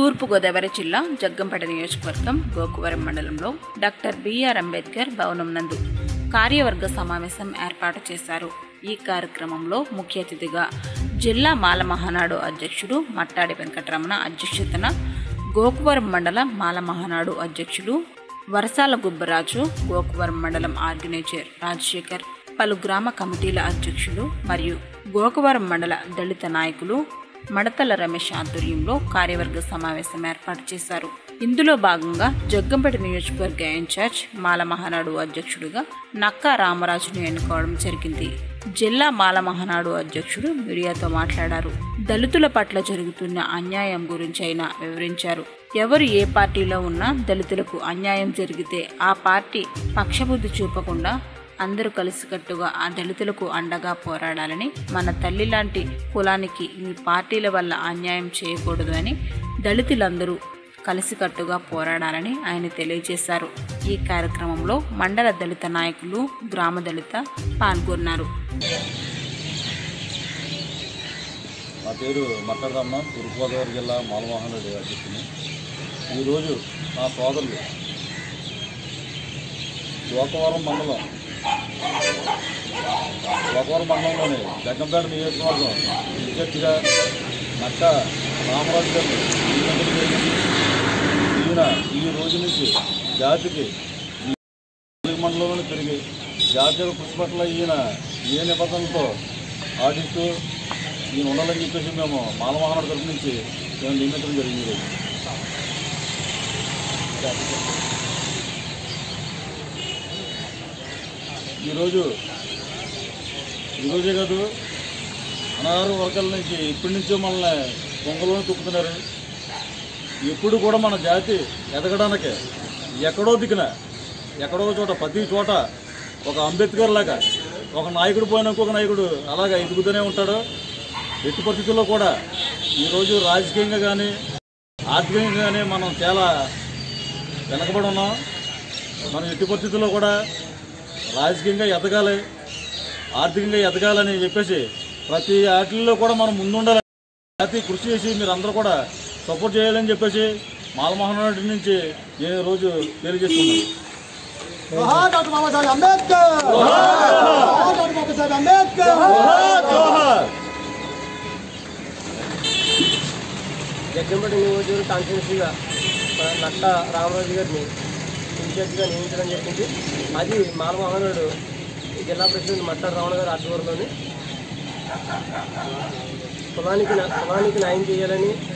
తూర్పు గోదావరి జిల్లా జగ్గంపేట నియోజకవర్గం గోకవరం మండలంలో డాక్టర్ బిఆర్ అంబేద్కర్ భవనం నందు కార్యవర్గ సమావేశం ఏర్పాటు చేశారు. ఈ కార్యక్రమంలో ముఖ్య అతిథిగా జిల్లా మాల మహానాడు అధ్యక్షుడు మట్టాడి వెంకటరమణ అధ్యక్షతన గోకవరం మండల మాల మహానాడు అధ్యక్షుడు వరసాల గుబ్బరాజు, గోకవరం మండలం ఆర్గనైజర్ రాజశేఖర్, పలు గ్రామ కమిటీల అధ్యక్షులు మరియు గోకవరం మండల దళిత నాయకులు మడతల రమేష్ ఆధ్వర్యంలో కార్యవర్గ సమావేశం ఏర్పాటు చేశారు. ఇందులో భాగంగా జగ్గంపేట నియోజకవర్గ ఇన్ఛార్జ్ మాల మహానాడు అధ్యక్షుడిగా నక్కా రామరాజును ఎన్నుకోవడం జరిగింది. జిల్లా మాల మహానాడు అధ్యక్షుడు మీడియాతో మాట్లాడారు. దళితుల పట్ల జరుగుతున్న అన్యాయం గురించి ఆయన వివరించారు. ఎవరు ఏ పార్టీలో ఉన్నా దళితులకు అన్యాయం జరిగితే ఆ పార్టీ పక్షబుద్ధి చూపకుండా అందరూ కలిసికట్టుగా ఆ దళితులకు అండగా పోరాడాలని, మన తల్లి లాంటి కులానికి మీ పార్టీల వల్ల అన్యాయం చేయకూడదు అని దళితులందరూ కలిసికట్టుగా పోరాడాలని ఆయన తెలియజేశారు. ఈ కార్యక్రమంలో మండల దళిత నాయకులు, గ్రామ దళిత పాల్గొన్నారు. నా పేరు మట్టరమ్మ, తూర్పుగోదావరి జిల్లా మాలమహానాడు అధ్యక్షుని. ఈరోజు నా సోదరులు గోకవరం మండలంలోని జగ్గంపేట నియోజకవర్గం ఇన్ఛార్జిగా నక్కా రామరాజు గారిని ఈయన ఈ రోజు నుంచి జాతికి మండలంలోనే తిరిగి జాతీయ కృషి పట్ల ఈయన ఏ నిబంధనలతో ఆడిస్తూ ఈయన ఉండాలని చెప్పేసి మేము మాలమహానాడు తరఫు నుంచి మేము నియమించడం జరిగింది. ఈరోజే కాదు, అనారు వర్గాల నుంచి ఇప్పటి నుంచో మనల్ని పొంగలోనే తొక్కుతున్నారు. ఎప్పుడు కూడా మన జాతి ఎదగడానికి ఎక్కడో దిక్కున ఎక్కడో చోట ప్రతి చోట ఒక అంబేద్కర్ లాగా ఒక నాయకుడు పోయిన ఇంకొక నాయకుడు అలాగా ఎదుగుతూనే ఉంటాడు. ఎట్టి పరిస్థితుల్లో కూడా ఈరోజు రాజకీయంగా కానీ ఆర్థికంగా కానీ మనం చాలా వెనకబడి ఉన్నాం. మనం ఎట్టి పరిస్థితుల్లో కూడా రాజకీయంగా ఎదగాలి, ఆర్థికంగా ఎదగాలని చెప్పేసి ప్రతి వాటిల్లో కూడా మనం ముందుండాలి. జాతి కృషి చేసి మీరు అందరూ కూడా సపోర్ట్ చేయాలని చెప్పేసి మాలమహానాడు నుంచి నేను రోజు తెలియజేస్తున్నాను. జగ్గంపేట నియోజకవర్గ కాన్స్టిట్యున్సీగా నక్కా రామరాజు గారిని ఇన్ఛార్జిగా నియమించడం జరిగింది. అది మాల మహానాడు జిల్లా ప్రెసిడెంట్ మట్టాడి రావణ గారి ఆధ్వర్యంలోని కులానికి న్యాయం చేయాలని,